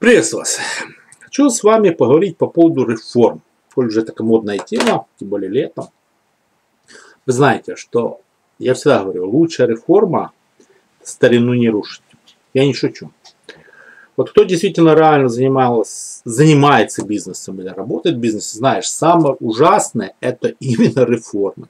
Приветствую вас. Хочу с вами поговорить по поводу реформ. Коль уже такая модная тема, тем более летом. Вы знаете, что я всегда говорю, лучшая реформа старину не рушить. Я не шучу. Вот кто действительно реально занимается бизнесом или работает в бизнесе, знаешь, самое ужасное это именно реформы.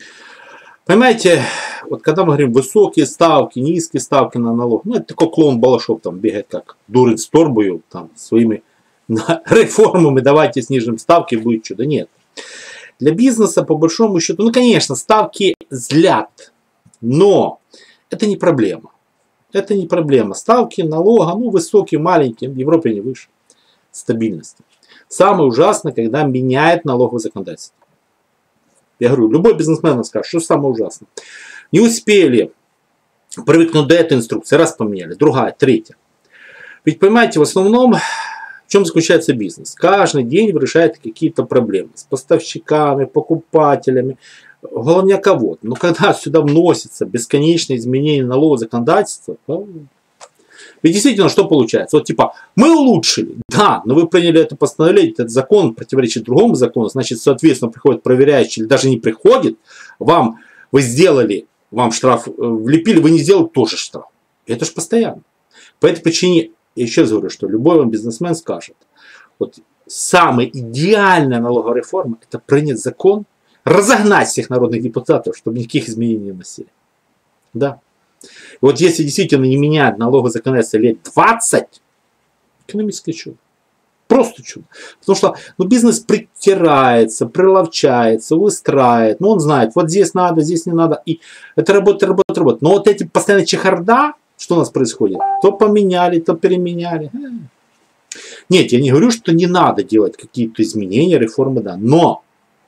Понимаете, вот когда мы говорим высокие ставки, низкие ставки на налог, ну это такой клоун Балашов там бегает как дурень с торбою, там своими реформами, давайте снижим ставки, будет чудо. Нет. Для бизнеса по большому счету, ну конечно, ставки злят, но это не проблема. Это не проблема. Ставки налога, ну высокие, маленькие, в Европе не выше. Стабильность. Самое ужасное, когда меняет налоговое законодательство. Я говорю, любой бизнесмен скажет, что самое ужасное. Не успели привыкнуть до этой инструкции, раз поменяли, другая, третья. Ведь понимаете, в основном, в чем заключается бизнес? Каждый день вы решаете какие-то проблемы с поставщиками, покупателями, главное кого-то. Но когда сюда вносится бесконечные изменения налогового законодательства, ведь действительно, что получается? Вот типа, мы улучшили, да, но вы приняли это постановление, этот закон противоречит другому закону, значит, соответственно, приходит проверяющий, или даже не приходит, вы сделали, вам штраф влепили, вы не сделали тоже штраф. Это же постоянно. По этой причине, я еще раз говорю, что любой вам бизнесмен скажет, вот самая идеальная налоговая реформа, это принять закон, разогнать всех народных депутатов, чтобы никаких изменений не вносили. Да. И вот если действительно не менять налоговое законодательство лет 20, экономическое чудо. Просто чудо. Потому что бизнес притирается, приловчается, выстраивает. Он знает, вот здесь надо, здесь не надо. И это работает. Но вот эти постоянные чехарда, что у нас происходит? То поменяли, то переменяли. Нет, я не говорю, что не надо делать какие-то изменения, реформы, да. Но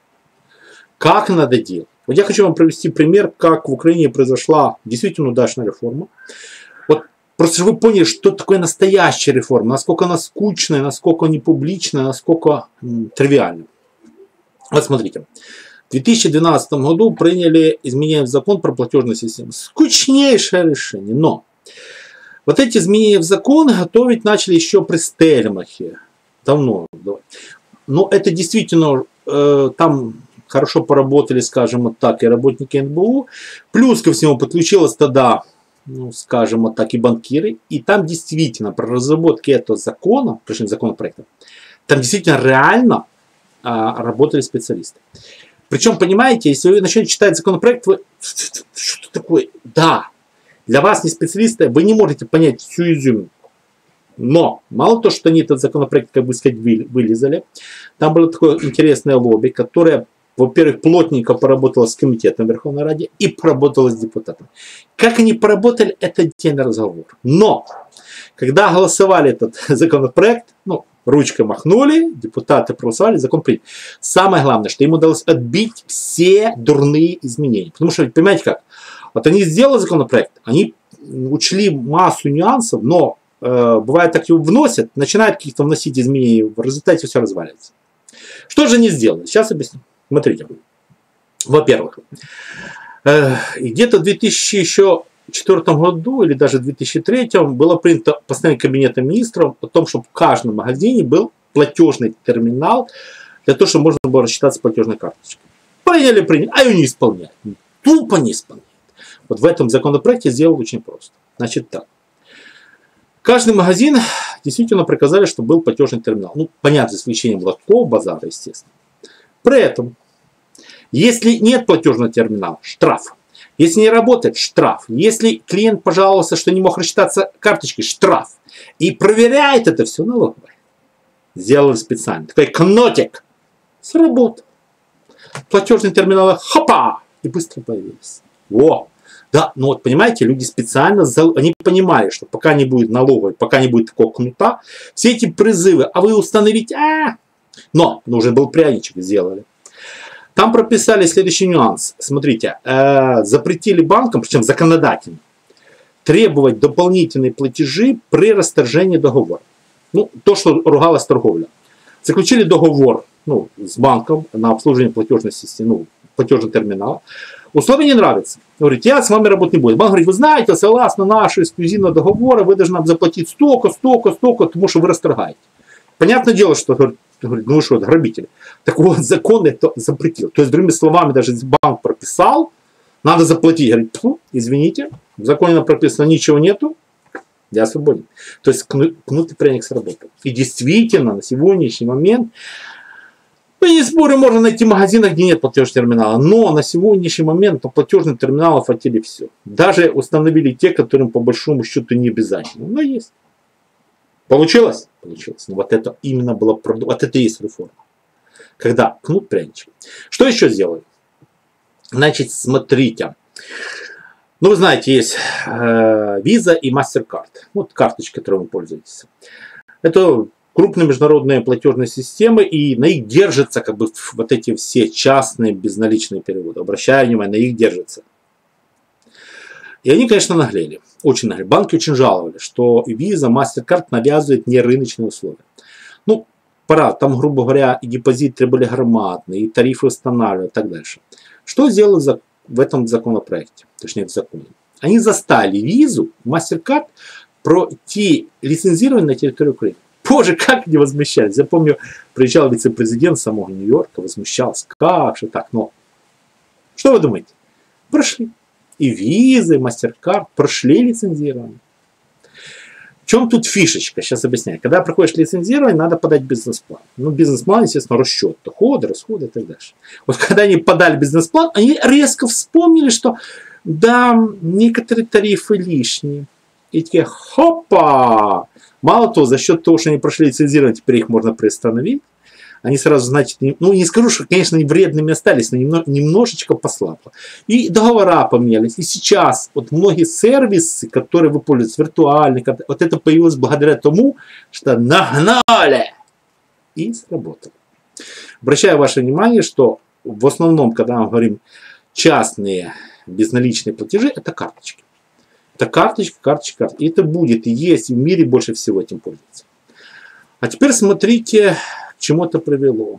как надо делать? Вот я хочу вам привести пример, как в Украине произошла действительно удачная реформа. Вот просто чтобы вы поняли, что такое настоящая реформа, насколько она скучная, насколько не публичная, насколько тривиальна. Вот смотрите. В 2012 году приняли изменения в закон про платежную систему. Скучнейшее решение. Но вот эти изменения в закон готовить начали еще при Стельмахе. Давно. Но это действительно там... Хорошо поработали, скажем вот так, и работники НБУ. Плюс ко всему подключилась тогда, ну, скажем вот так, и банкиры. И там действительно при разработке этого закона, точнее законопроекта, там действительно реально работали специалисты. Причем, понимаете, если вы начнете читать законопроект, вы что такое? Да, для вас не специалисты, вы не можете понять всю изюминку. Но мало то, что они этот законопроект, как бы сказать, вылезали, там было такое интересное лобби, которое, во-первых, плотненько поработала с комитетом Верховной Ради и поработала с депутатами. Как они поработали, это отдельный разговор. Но, когда голосовали этот законопроект, ну, ручкой махнули, депутаты проголосовали, закон принят. Самое главное, что им удалось отбить все дурные изменения. Потому что, понимаете как, вот они сделали законопроект, они учли массу нюансов, но бывает так его вносят, начинают каких-то вносить изменения, в результате все разваливается. Что же они сделали? Сейчас объясню. Смотрите, во-первых, где-то в 2004 году или даже в 2003 было принято постановление Кабинета министров о том, чтобы в каждом магазине был платежный терминал для того, чтобы можно было рассчитаться платежной карточкой. Приняли, а ее не исполняют. Тупо не исполняют. Вот в этом законопроекте сделали очень просто. Значит так. Каждый магазин действительно приказали, чтобы был платежный терминал. Ну, понятно, за исключением лотков, базара, естественно. При этом, если нет платежного терминала, штраф. Если не работает, штраф. Если клиент пожаловался, что не мог рассчитаться карточкой, штраф. И проверяет это все налоговая. Сделали специально. Такой кнотик. Сработал. Платежные терминалы, хопа! И быстро появились. Во! Да, ну вот понимаете, люди специально, они понимали, что пока не будет налоговой, пока не будет такого кнута, все эти призывы, а вы установите, но нужен был пряничек, сделали. Там прописали следующий нюанс. Смотрите, запретили банкам, причем законодательно, требовать дополнительные платежи при расторжении договора. Ну, то, что ругалась торговля. Заключили договор с банком на обслуживание платежной системы, платежного терминала. Условия не нравятся. Говорит, я с вами работать не буду. Банк говорит, вы знаете, согласно нашего эксклюзивного договора, вы должны нам заплатить столько, потому что вы расторгаете. Понятное дело, что говорит, ну вы что, грабители. Так вот, закон это запретил. То есть, другими словами, даже если банк прописал, надо заплатить. Говорит, извините, в законе прописано, ничего нету, я свободен. То есть, кнут и пряник сработал. И действительно, на сегодняшний момент, мы не спорим, можно найти магазины, где нет платежного терминала, но на сегодняшний момент по платежным терминалам хватили все. Даже установили те, которым по большому счету не обязательно. Но есть. Получилось? Получилось. Но вот это именно было, вот это и есть реформа. Когда кнут пряничек. Что еще сделали? Значит, смотрите. Ну, вы знаете, есть Visa и MasterCard. Вот карточки, которой вы пользуетесь. Это крупные международные платежные системы, и на их держатся как бы вот эти все частные безналичные переводы. Обращаю внимание, на их держатся. И они, конечно, наглели. Очень наглели. Банки очень жаловали, что Visa, MasterCard навязывают нерыночные условия. Ну, пора. Там, грубо говоря, и депозиты требовали громадные, и тарифы устанавливали и так дальше. Что сделали в этом законопроекте? Точнее, в законе. Они застали Visa, MasterCard пройти лицензирование на территории Украины. Боже, как они возмущались. Я помню, приезжал вице-президент самого Нью-Йорка, возмущался. Как же так? Но что вы думаете? Прошли. И Visa, и MasterCard прошли лицензирование. В чем тут фишечка? Сейчас объясняю. Когда проходишь лицензирование, надо подать бизнес-план. Ну, бизнес-план, естественно, расчет. Доходы, расходы и так дальше. Вот когда они подали бизнес-план, они резко вспомнили, что да, некоторые тарифы лишние. И такие, хопа! Мало того, за счет того, что они прошли лицензирование, теперь их можно приостановить. Они сразу, значит, ну не скажу, что, конечно, они вредными остались, но немножечко послабло. И договора поменялись. И сейчас вот многие сервисы, которые вы пользуетесь, виртуальные, вот это появилось благодаря тому, что нагнали. И сработало. Обращаю ваше внимание, что в основном, когда мы говорим частные безналичные платежи, это карточки. Это карточка. И это будет и есть, и в мире больше всего этим пользуются. А теперь смотрите, к чему это привело.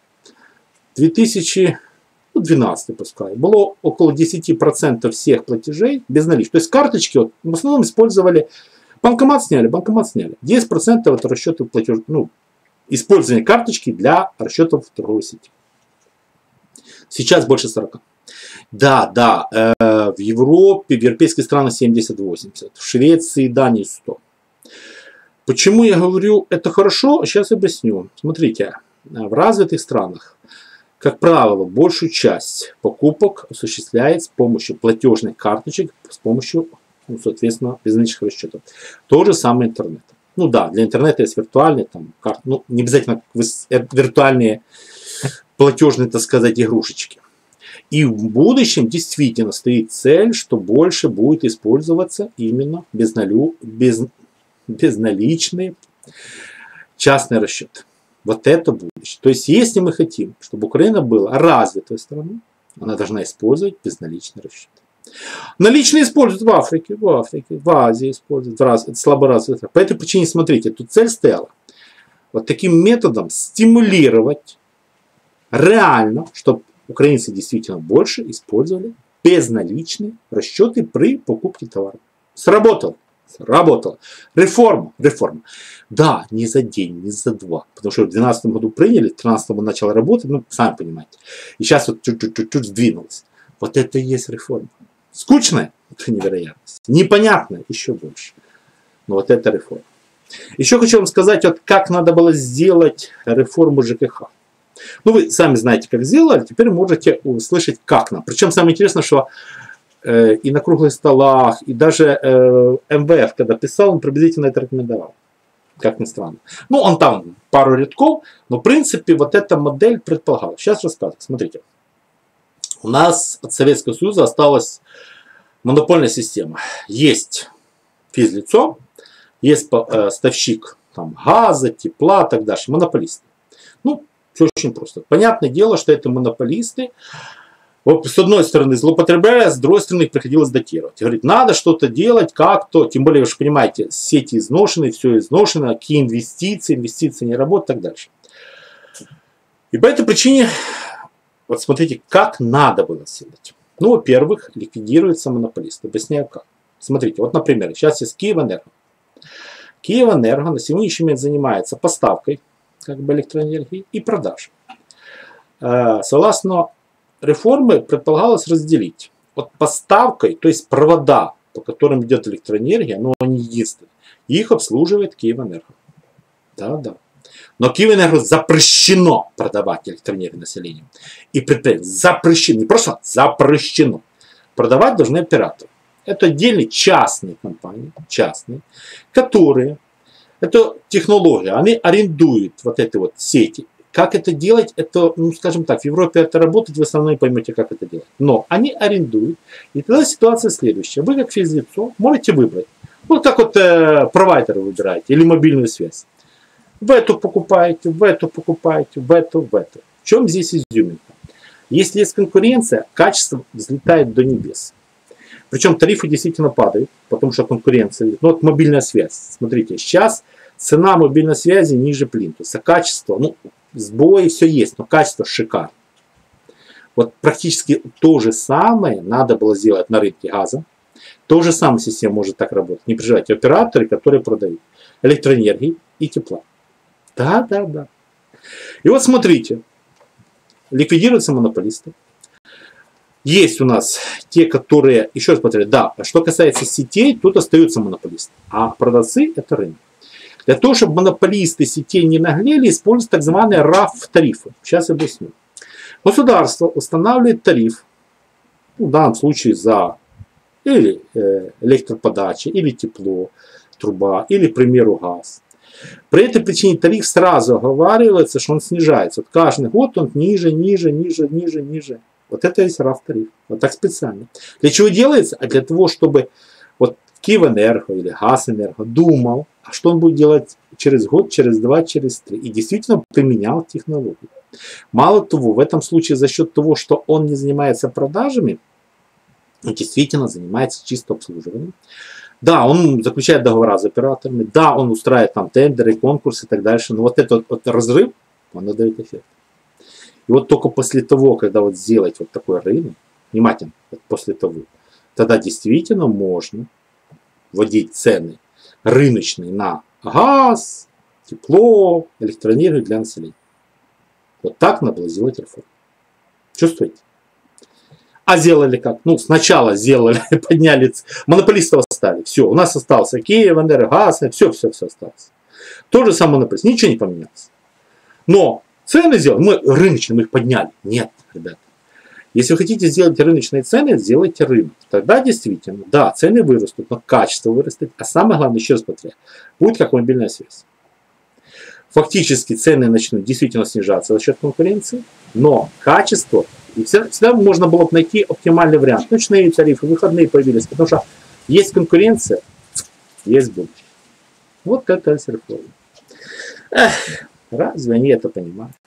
2012, пускай, было около 10% всех платежей безналичных. То есть карточки вот, в основном использовали, банкомат сняли. 10% это расчетов платежей, ну, использование карточки для расчетов в торговой сети. Сейчас больше 40. Да, в Европе, в европейских странах 70-80, в Швеции, Дании 100. Почему я говорю это хорошо? Сейчас объясню. Смотрите, в развитых странах, как правило, большую часть покупок осуществляется с помощью платежных карточек, с помощью, ну, соответственно, безналичных расчетов. То же самое интернет. Ну да, для интернета есть виртуальные там карты, ну не обязательно виртуальные платежные, так сказать, игрушечки. И в будущем действительно стоит цель, что больше будет использоваться именно безналичные частные расчеты. Вот это будущее. То есть, если мы хотим, чтобы Украина была развитой страной, она должна использовать безналичные расчеты. Наличные используют в Африке, в Азии используют, в слаборазвитых. По этой причине, смотрите, тут цель стояла. Вот таким методом стимулировать реально, чтобы украинцы действительно больше использовали безналичные расчеты при покупке товаров. Сработало. Реформа. Да, не за день, не за два. Потому что в 2012 году приняли, в 2013 начало работать, ну, сами понимаете. И сейчас вот чуть-чуть сдвинулось. Вот это и есть реформа. Скучная? Это невероятность. Непонятная? Еще больше. Но вот это реформа. Еще хочу вам сказать, вот как надо было сделать реформу ЖКХ. Ну, вы сами знаете, как сделали, теперь можете услышать, как нам. Причем самое интересное, что и на круглых столах, и даже МВФ, когда писал, он приблизительно это рекомендовал. Как ни странно. Ну, он там пару рядков, но в принципе вот эта модель предполагала. Сейчас рассказываю. Смотрите. У нас от Советского Союза осталась монопольная система. Есть физлицо, есть поставщик там, газа, тепла и так дальше. Монополисты. Ну, все очень просто. Понятное дело, что это монополисты. Вот, с одной стороны злоупотребляя, с другой стороны их приходилось датировать. Говорит, надо что-то делать, как-то. Тем более, вы же понимаете, сети изношены, все изношено, какие инвестиции не работают и так дальше. И по этой причине, вот смотрите, как надо было сделать. Ну, во-первых, ликвидируются монополисты. Объясняю как. Смотрите, вот, например, сейчас есть Киевэнерго. Киевэнерго на сегодняшний момент занимается поставкой как бы электроэнергии и продажей. Согласно реформы предполагалось разделить. Вот поставкой, то есть провода, по которым идет электроэнергия, но они единственные. Их обслуживает Киевэнерго. Да. Но Киевэнерго запрещено продавать электроэнергию населению. И предприятиям запрещено, не просто запрещено. Продавать должны операторы. Это отдельные частные компании, которые эту технологию, они арендуют вот эти вот сети. Как это делать, это, ну, скажем так, в Европе это работает, вы со мной поймете, как это делать. Но они арендуют, и тогда ситуация следующая. Вы, как физлицо, можете выбрать. Вот как вот провайдера выбираете, или мобильную связь. В эту покупаете, в эту покупаете, в эту. В чем здесь изюминка? Если есть конкуренция, качество взлетает до небес. Причем тарифы действительно падают, потому что конкуренция. Ну вот мобильная связь. Смотрите, сейчас цена мобильной связи ниже плинтуса. Качество, ну, сбои все есть, но качество шикарно. Вот практически то же самое надо было сделать на рынке газа. То же самое система может так работать. Не переживайте, операторы, которые продают электроэнергии и тепла. Да. И вот смотрите, ликвидируются монополисты. Есть у нас те, которые, еще раз повторяю, да, что касается сетей, тут остаются монополисты. А продавцы это рынок. Для того, чтобы монополисты сетей не наглели, используют так званые RAF-тарифы. Сейчас объясню. Государство устанавливает тариф, в данном случае за или электроподача, или тепло, труба, или, к примеру, газ. При этой причине тариф сразу оговаривается, что он снижается. Вот каждый год он ниже. Вот это есть RAF-тариф. Вот так специально. Для чего делается? А для того, чтобы вот Киевэнерго или Газэнерго думал, а что он будет делать через год, через два, через три. И действительно применял технологию. Мало того, в этом случае за счет того, что он не занимается продажами, он действительно занимается чисто обслуживанием. Да, он заключает договора с операторами, да, он устраивает там тендеры, конкурсы и так дальше. Но вот этот вот разрыв, он дает эффект. И вот только после того, когда вот сделать вот такой рынок, внимательно, вот после того, тогда действительно можно вводить цены рыночные на газ, тепло, электроэнергию для населения. Вот так надо было сделать реформу. Чувствуете? А сделали как? Ну, сначала сделали, подняли, монополистов оставили. Все, у нас остался Киевэнерго, Газ, все осталось. То же самое монополист, ничего не поменялось. Но цены сделали, мы рыночные, мы их подняли. Нет, ребята. Если вы хотите сделать рыночные цены, сделайте рынок. Тогда действительно, да, цены вырастут, но качество вырастет. А самое главное, еще раз повторяю, будет как мобильная связь. Фактически цены начнут действительно снижаться за счет конкуренции, но качество, и всегда можно было бы найти оптимальный вариант. Ночные тарифы, выходные появились, потому что есть конкуренция, есть будущее. Вот это реформа. Разве они это понимают?